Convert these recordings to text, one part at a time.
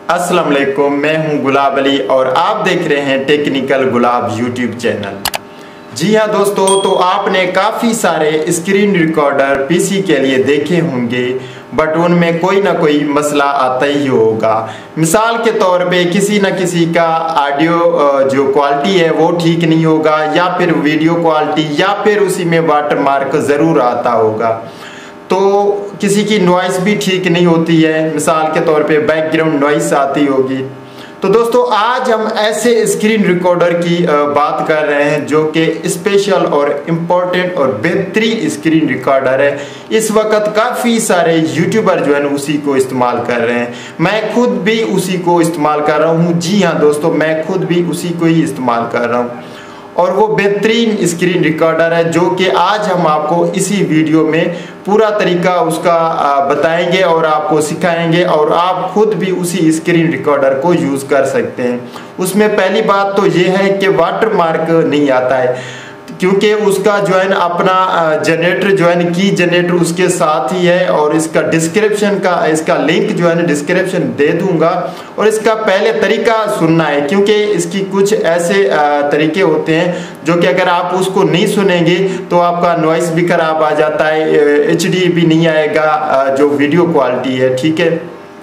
अस्सलाम वालेकुम, मैं हूं गुलाब अली और आप देख रहे हैं टेक्निकल गुलाब यूट्यूब चैनल। जी हाँ दोस्तों, तो आपने काफ़ी सारे स्क्रीन रिकॉर्डर पीसी के लिए देखे होंगे, बट उनमें कोई ना कोई मसला आता ही होगा। मिसाल के तौर पे किसी न किसी का ऑडियो जो क्वालिटी है वो ठीक नहीं होगा, या फिर वीडियो क्वालिटी, या फिर उसी में वाटरमार्क ज़रूर आता होगा। तो किसी की नॉइस भी ठीक नहीं होती है, मिसाल के तौर पे बैकग्राउंड नॉइस आती होगी। तो दोस्तों आज हम ऐसे स्क्रीन रिकॉर्डर की बात कर रहे हैं जो कि स्पेशल और इम्पोर्टेंट और बेहतरीन स्क्रीन रिकॉर्डर है। इस वक्त काफ़ी सारे यूट्यूबर जो है ना उसी को इस्तेमाल कर रहे हैं। मैं खुद भी उसी को इस्तेमाल कर रहा हूँ। जी हाँ दोस्तों, मैं खुद भी उसी को ही इस्तेमाल कर रहा हूँ और वो बेहतरीन स्क्रीन रिकॉर्डर है जो कि आज हम आपको इसी वीडियो में पूरा तरीका उसका बताएंगे और आपको सिखाएंगे, और आप खुद भी उसी स्क्रीन रिकॉर्डर को यूज़ कर सकते हैं। उसमें पहली बात तो ये है कि वाटरमार्क नहीं आता है, क्योंकि उसका जो है ना अपना जनरेटर जो है ना की जनरेटर उसके साथ ही है। और इसका डिस्क्रिप्शन का इसका लिंक जो है ना डिस्क्रिप्शन दे दूंगा, और इसका पहले तरीका सुनना है, क्योंकि इसकी कुछ ऐसे तरीके होते हैं जो कि अगर आप उसको नहीं सुनेंगे तो आपका नॉइस भी खराब आ जाता है, HD भी नहीं आएगा जो वीडियो क्वालिटी है। ठीक है,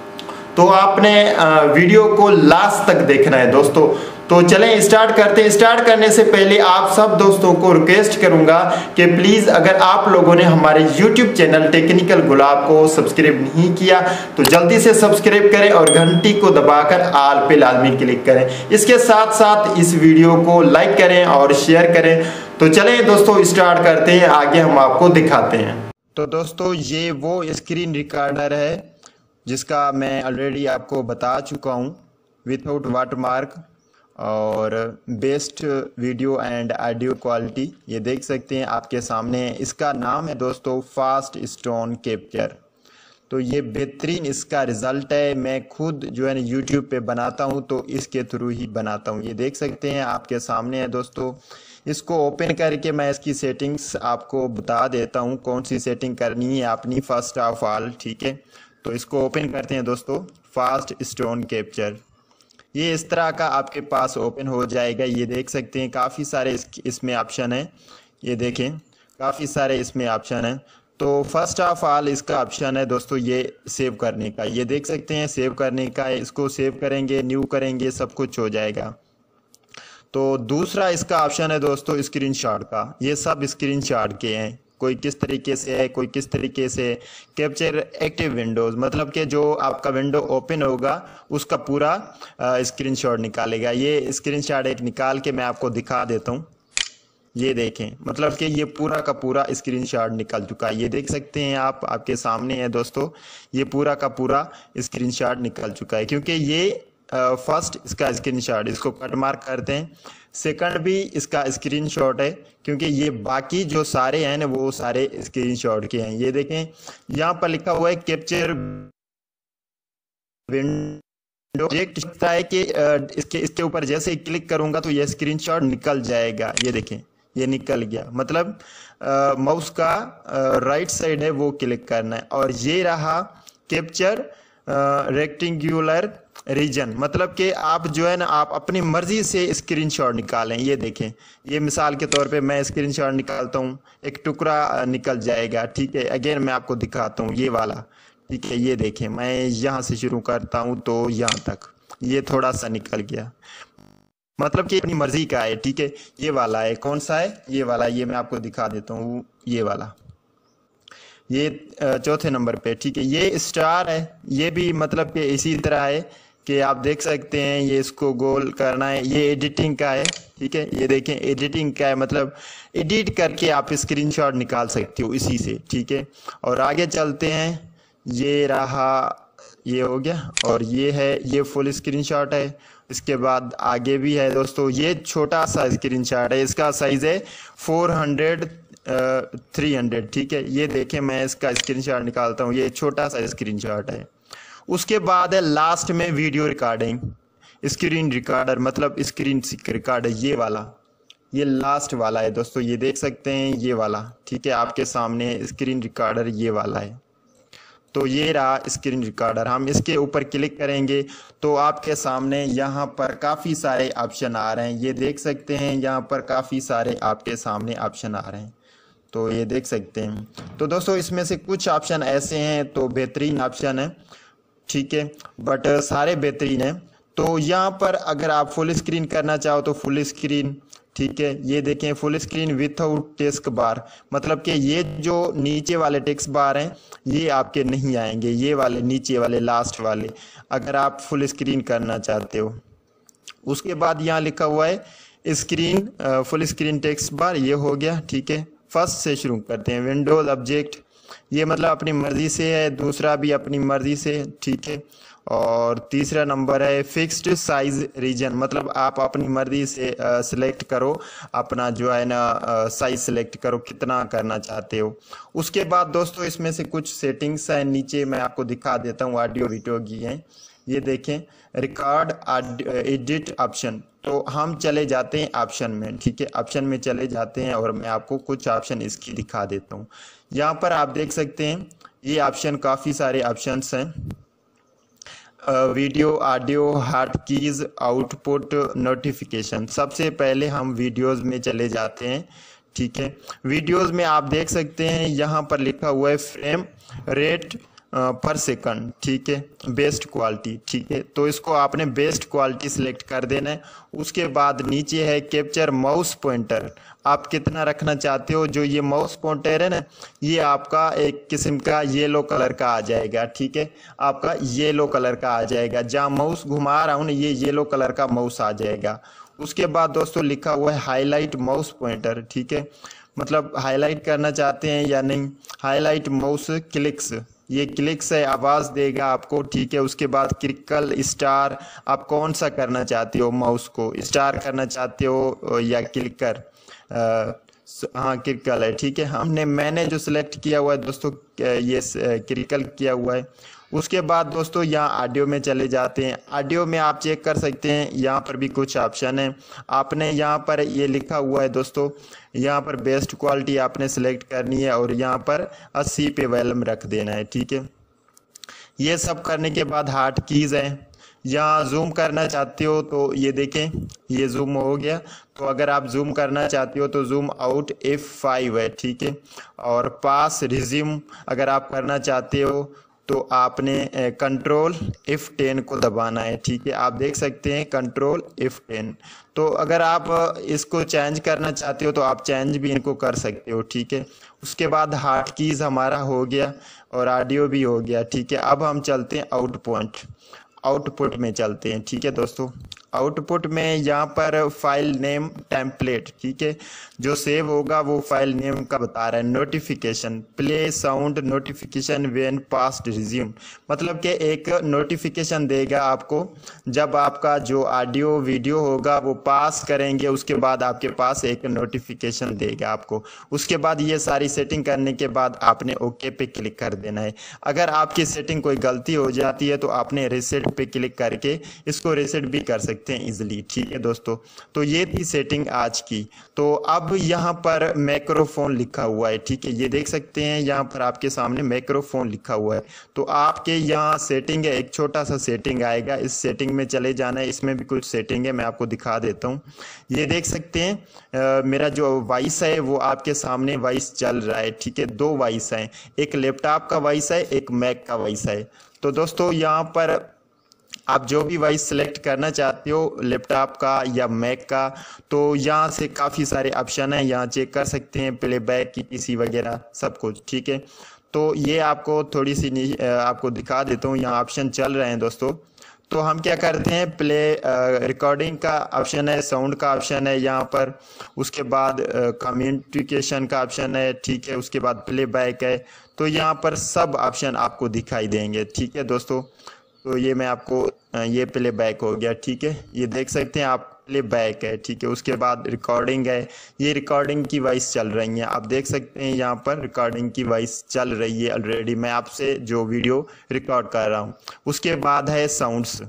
तो आपने वीडियो को लास्ट तक देखना है दोस्तों। तो चलें स्टार्ट करते हैं। स्टार्ट करने से पहले आप सब दोस्तों को रिक्वेस्ट करूंगा कि प्लीज़ अगर आप लोगों ने हमारे YouTube चैनल टेक्निकल गुलाब को सब्सक्राइब नहीं किया तो जल्दी से सब्सक्राइब करें और घंटी को दबाकर आल पे लाजमी क्लिक करें। इसके साथ साथ इस वीडियो को लाइक करें और शेयर करें। तो चलें दोस्तों स्टार्ट करते हैं, आगे हम आपको दिखाते हैं। तो दोस्तों ये वो स्क्रीन रिकॉर्डर है जिसका मैं ऑलरेडी आपको बता चुका हूँ, विदाउट वाटरमार्क और best video and audio quality. ये देख सकते हैं आपके सामने। इसका नाम है दोस्तों फास्ट स्टोन कैप्चर। तो ये बेहतरीन इसका रिज़ल्ट है। मैं खुद जो है ना यूट्यूब पे बनाता हूँ तो इसके थ्रू ही बनाता हूँ। ये देख सकते हैं आपके सामने है दोस्तों। इसको ओपन करके मैं इसकी सेटिंग्स आपको बता देता हूँ कौन सी सेटिंग करनी है अपनी फर्स्ट ऑफ ऑल। ठीक है, तो इसको ओपन करते हैं दोस्तों, फास्ट स्टोन कैप्चर। ये इस तरह का आपके पास ओपन हो जाएगा। ये देख सकते हैं काफ़ी सारे इसमें ऑप्शन है। ये देखें काफ़ी सारे इसमें ऑप्शन है। तो फर्स्ट ऑफ ऑल इसका ऑप्शन है दोस्तों ये सेव करने का। ये देख सकते हैं सेव करने का, इसको सेव करेंगे, न्यू करेंगे, सब कुछ हो जाएगा। तो दूसरा इसका ऑप्शन है दोस्तों स्क्रीनशॉट का। ये सब स्क्रीनशॉट के हैं, कोई किस तरीके से है, कोई किस तरीके से। कैप्चर एक्टिव विंडोज, मतलब कि जो आपका विंडो ओपन होगा उसका पूरा स्क्रीनशॉट निकालेगा। ये स्क्रीनशॉट एक निकाल के मैं आपको दिखा देता हूँ। ये देखें, मतलब कि ये पूरा का पूरा स्क्रीनशॉट निकल चुका है। ये देख सकते हैं आप, आपके सामने है दोस्तों। ये पूरा का पूरा स्क्रीनशॉट निकल चुका है, क्योंकि ये फर्स्ट इसका स्क्रीनशॉट, इसको कट मार्क करते हैं। सेकंड भी इसका स्क्रीनशॉट है, क्योंकि ये बाकी जो सारे हैं ना वो सारे स्क्रीनशॉट के हैं। ये देखें यहाँ पर लिखा हुआ है कैप्चर विंडो। दिखता है कि इसके ऊपर जैसे ही क्लिक करूंगा तो ये स्क्रीनशॉट निकल जाएगा। ये देखें ये निकल गया, मतलब माउस का राइट साइड है वो क्लिक करना है। और ये रहा कैप्चर रेक्टेंगुलर रीजन, मतलब कि आप जो है ना आप अपनी मर्जी से स्क्रीनशॉट निकालें। ये देखें, ये मिसाल के तौर पे मैं स्क्रीनशॉट निकालता हूँ, एक टुकड़ा निकल जाएगा। ठीक है, अगेन मैं आपको दिखाता हूँ ये वाला। ठीक है, ये देखें मैं यहाँ से शुरू करता हूँ तो यहाँ तक ये थोड़ा सा निकल गया, मतलब कि अपनी मर्जी का है। ठीक है, ये वाला है, कौन सा है, ये वाला। ये मैं आपको दिखा देता हूँ, ये वाला, ये चौथे नंबर पे। ठीक है, ये स्टार है, ये भी मतलब कि इसी तरह है कि आप देख सकते हैं। ये इसको गोल करना है, ये एडिटिंग का है। ठीक है, ये देखें एडिटिंग का है, मतलब एडिट करके आप स्क्रीनशॉट निकाल सकते हो इसी से। ठीक है, और आगे चलते हैं। ये रहा, ये हो गया, और ये है, ये फुल स्क्रीनशॉट है। इसके बाद आगे भी है दोस्तों, ये छोटा सा स्क्रीनशॉट है, इसका साइज है 400 300। ठीक है, ये देखें मैं इसका स्क्रीनशॉट निकालता हूँ, ये छोटा सा स्क्रीनशॉट है। उसके बाद है लास्ट में वीडियो रिकॉर्डिंग स्क्रीन रिकॉर्डर, मतलब स्क्रीन रिकॉर्डर, ये वाला, ये लास्ट वाला है दोस्तों। ये देख सकते हैं ये वाला। ठीक है, आपके सामने स्क्रीन रिकॉर्डर ये वाला है। तो ये रहा स्क्रीन रिकॉर्डर। हम इसके ऊपर क्लिक करेंगे तो आपके सामने यहाँ पर काफ़ी सारे ऑप्शन आ रहे हैं, ये देख सकते हैं। यहाँ पर काफ़ी सारे आपके सामने ऑप्शन आ रहे हैं, तो ये देख सकते हैं। तो दोस्तों इसमें से कुछ ऑप्शन ऐसे हैं तो बेहतरीन ऑप्शन है, ठीक है, बट सारे बेहतरीन है। तो यहाँ पर अगर आप फुल स्क्रीन करना चाहो तो फुल स्क्रीन, ठीक है। ये देखें full screen without text bar, मतलब कि ये जो नीचे वाले टेक्स्ट बार हैं ये आपके नहीं आएंगे, ये वाले नीचे वाले लास्ट वाले, अगर आप फुल स्क्रीन करना चाहते हो। उसके बाद यहाँ लिखा हुआ है screen full screen text bar, ये हो गया, ठीक है। फर्स्ट से शुरू करते हैं। विंडोज ऑब्जेक्ट, ये मतलब अपनी मर्जी से है, दूसरा भी अपनी मर्जी से, ठीक है। और तीसरा नंबर है फिक्स्ड साइज रीजन, मतलब आप अपनी मर्जी से सिलेक्ट करो, अपना जो है ना साइज सिलेक्ट करो कितना करना चाहते हो। उसके बाद दोस्तों इसमें से कुछ सेटिंग्स हैं, नीचे मैं आपको दिखा देता हूँ, ऑडियो वीडियो की हैं। ये देखें रिकॉर्ड एडिट ऑप्शन, तो हम चले जाते हैं ऑप्शन में, ठीक है। ऑप्शन में चले जाते हैं और मैं आपको कुछ ऑप्शन इसकी दिखा देता हूँ। यहाँ पर आप देख सकते हैं ये ऑप्शन, काफ़ी सारे ऑप्शंस हैं। Video, audio, hot keys, output, notification. सबसे पहले हम वीडियोस में चले जाते हैं, ठीक है। वीडियोस में आप देख सकते हैं यहाँ पर लिखा हुआ है फ्रेम रेट पर सेकंड, ठीक है, बेस्ट क्वालिटी, ठीक है। तो इसको आपने बेस्ट क्वालिटी सिलेक्ट कर देना है। उसके बाद नीचे है कैप्चर माउस पॉइंटर, आप कितना रखना चाहते हो। जो ये माउस पॉइंटर है ना, ये आपका एक किस्म का येलो कलर का आ जाएगा, ठीक है, आपका येलो कलर का आ जाएगा। जहाँ माउस घुमा रहा हूँ ना, ये येलो कलर का माउस आ जाएगा। उसके बाद दोस्तों लिखा हुआ है हाईलाइट माउस पॉइंटर, ठीक है, मतलब हाईलाइट करना चाहते हैं या नहीं। हाईलाइट माउस क्लिक्स, ये क्लिक्स है, आवाज़ देगा आपको, ठीक है। उसके बाद क्रिकल स्टार, आप कौन सा करना चाहते हो, माउस को स्टार करना चाहते हो या क्लिकर, हाँ क्रिकल है, ठीक है। मैंने जो सिलेक्ट किया हुआ है दोस्तों ये क्रिकल किया हुआ है। उसके बाद दोस्तों यहाँ ऑडियो में चले जाते हैं। ऑडियो में आप चेक कर सकते हैं, यहाँ पर भी कुछ ऑप्शन है। आपने यहाँ पर ये लिखा हुआ है दोस्तों, यहाँ पर बेस्ट क्वालिटी आपने सेलेक्ट करनी है और यहाँ पर 80 पे वॉल्यूम रख देना है, ठीक है। ये सब करने के बाद हॉट कीज़ है। यहाँ जूम करना चाहते हो तो ये देखें, ये जूम हो गया। तो अगर आप जूम करना चाहते हो तो जूम आउट F5 है, ठीक है। और पास रिज्यूम अगर आप करना चाहते हो तो आपने कंट्रोल F10 को दबाना है, ठीक है। आप देख सकते हैं कंट्रोल F10। तो अगर आप इसको चेंज करना चाहते हो तो आप चेंज भी इनको कर सकते हो, ठीक है। उसके बाद हॉट कीज़ हमारा हो गया और ऑडियो भी हो गया, ठीक है। अब हम चलते हैं आउटपुट में चलते हैं, ठीक है दोस्तों। आउटपुट में यहाँ पर फाइल नेम टेम्पलेट, ठीक है, जो सेव होगा वो फाइल नेम का बता रहा है। Notification play sound notification when paused resume, मतलब कि एक नोटिफिकेशन देगा आपको जब आपका जो ऑडियो वीडियो होगा वो पास करेंगे, उसके बाद आपके पास एक नोटिफिकेशन देगा आपको। उसके बाद ये सारी सेटिंग करने के बाद आपने ओके पे क्लिक कर देना है। अगर आपकी सेटिंग कोई गलती हो जाती है तो आपने रीसेट पे क्लिक करके इसको रीसेट भी कर सकते हैं इजीली, ठीक है दोस्तों। तो ये थी सेटिंग आज की। तो अब यहाँ पर माइक्रोफोन लिखा हुआ है, ठीक है, ये देख सकते हैं यहाँ पर आपके सामने माइक्रोफोन लिखा हुआ है। तो आपके यहाँ सेटिंग है, एक छोटा सा सेटिंग आएगा, इस सेटिंग में चले जाना है। इसमें भी कुछ सेटिंग है, मैं आपको दिखा देता हूँ। ये देख सकते हैं मेरा जो वॉइस है वो आपके सामने वॉइस चल रहा है, ठीक है। 2 वॉइस हैं, एक लैपटॉप का वॉइस है, एक मैक का वॉइस है। तो दोस्तों यहाँ पर आप जो भी वॉइस सेलेक्ट करना चाहते हो, लैपटॉप का या मैक का, तो यहाँ से काफ़ी सारे ऑप्शन हैं, यहाँ चेक कर सकते हैं, प्लेबैक की पीसी वगैरह सब कुछ, ठीक है। तो ये आपको थोड़ी सी आपको दिखा देता हूँ, यहाँ ऑप्शन चल रहे हैं दोस्तों। तो हम क्या करते हैं, प्ले रिकॉर्डिंग का ऑप्शन है, साउंड का ऑप्शन है यहाँ पर, उसके बाद कम्युनिकेशन का ऑप्शन है, ठीक है। उसके बाद प्लेबैक है। तो यहाँ पर सब ऑप्शन आपको दिखाई देंगे, ठीक है दोस्तों। तो ये मैं आपको ये प्लेबैक हो गया, ठीक है, ये देख सकते हैं आप प्लेबैक है, ठीक है। उसके बाद रिकॉर्डिंग है, ये रिकॉर्डिंग की वॉइस चल रही है, आप देख सकते हैं यहाँ पर रिकॉर्डिंग की वॉइस चल रही है ऑलरेडी, मैं आपसे जो वीडियो रिकॉर्ड कर रहा हूँ। उसके बाद है साउंड्स,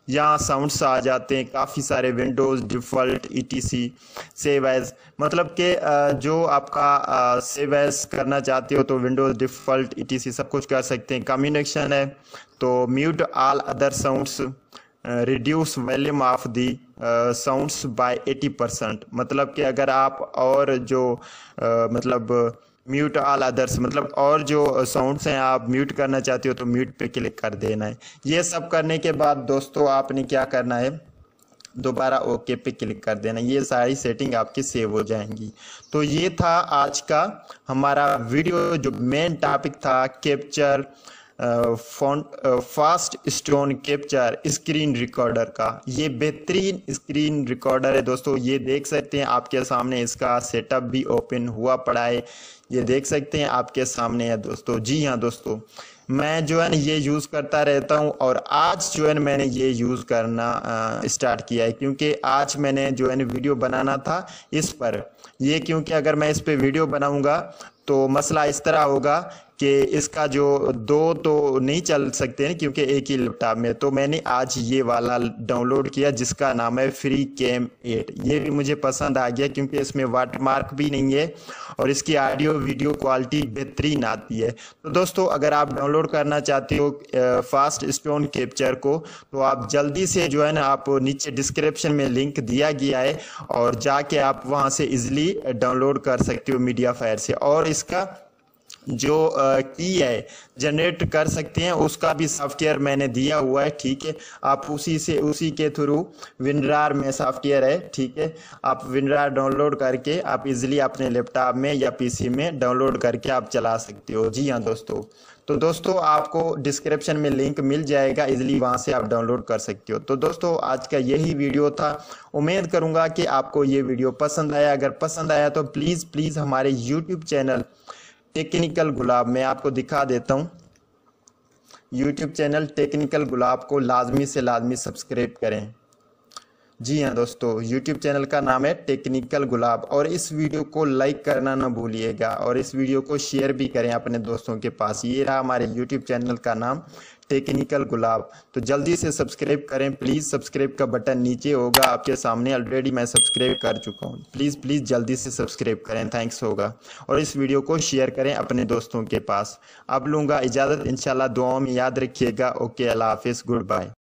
यहाँ साउंड्स आ जाते हैं काफ़ी सारे, windows default ETC save as, मतलब कि जो आपका सेव एज़ करना चाहते हो तो विंडोज़ डिफ़ॉल्ट ETC सब कुछ कर सकते हैं। कम्युनिकेशन है तो mute all other sounds, reduce volume of the sounds by 80%, मतलब कि अगर आप और जो मतलब म्यूट ऑल अदर्स, मतलब और जो साउंड्स हैं आप म्यूट करना चाहते हो तो म्यूट पे क्लिक कर देना है। ये सब करने के बाद दोस्तों आपने क्या करना है, दोबारा ओके पे क्लिक कर देना, ये सारी सेटिंग आपकी सेव हो जाएंगी। तो ये था आज का हमारा वीडियो, जो मेन टॉपिक था capture FastStone capture screen recorder का। ये बेहतरीन स्क्रीन रिकॉर्डर है दोस्तों, ये देख सकते हैं आपके सामने, इसका सेटअप भी ओपन हुआ पड़ा है, ये देख सकते हैं आपके सामने है दोस्तों। जी हाँ दोस्तों, मैं जो है ना ये यूज़ करता रहता हूँ और आज जो है ना मैंने ये यूज़ करना स्टार्ट किया है, क्योंकि आज मैंने जो है ना वीडियो बनाना था इस पर। ये क्योंकि अगर मैं इस पर वीडियो बनाऊँगा तो मसला इस तरह होगा कि इसका जो दो तो नहीं चल सकते हैं क्योंकि एक ही लैपटॉप में, तो मैंने आज ये वाला डाउनलोड किया जिसका नाम है FreeCam 8। ये भी मुझे पसंद आ गया क्योंकि इसमें वाटरमार्क भी नहीं है और इसकी ऑडियो वीडियो क्वालिटी बेहतरीन आती है। तो दोस्तों अगर आप डाउनलोड करना चाहते हो फास्ट स्टोन कैप्चर को तो आप जल्दी से जो है ना, आप नीचे डिस्क्रिप्शन में लिंक दिया गया है और जाके आप वहाँ से इजीली डाउनलोड कर सकते हो मीडिया फायर से। और इसका जो की है जनरेट कर सकते हैं उसका भी सॉफ्टवेयर मैंने दिया हुआ है, ठीक है। आप उसी के थ्रू विनरार में सॉफ्टवेयर है, ठीक है। आप विनरार डाउनलोड करके आप इजीली अपने लैपटॉप में या PC में डाउनलोड करके आप चला सकते हो। जी हाँ दोस्तों, तो दोस्तों आपको डिस्क्रिप्शन में लिंक मिल जाएगा, इजीली वहाँ से आप डाउनलोड कर सकते हो। तो दोस्तों आज का यही वीडियो था, उम्मीद करूँगा कि आपको ये वीडियो पसंद आया। अगर पसंद आया तो प्लीज़ हमारे YouTube चैनल टेक्निकल गुलाब, मैं आपको दिखा देता हूँ, YouTube चैनल टेक्निकल गुलाब को लाजमी से लाजमी सब्सक्राइब करें। जी हाँ दोस्तों, YouTube चैनल का नाम है टेक्निकल गुलाब और इस वीडियो को लाइक करना ना भूलिएगा और इस वीडियो को शेयर भी करें अपने दोस्तों के पास। ये रहा हमारे YouTube चैनल का नाम टेक्निकल गुलाब, तो जल्दी से सब्सक्राइब करें प्लीज़। सब्सक्राइब का बटन नीचे होगा आपके सामने, ऑलरेडी मैं सब्सक्राइब कर चुका हूँ। प्लीज़ जल्दी से सब्सक्राइब करें, थैंक्स होगा। और इस वीडियो को शेयर करें अपने दोस्तों के पास। अब लूँगा इजाज़त, इंशाल्लाह दुआओं में याद रखिएगा। ओके, अल्लाह हाफिज़, गुड बाय।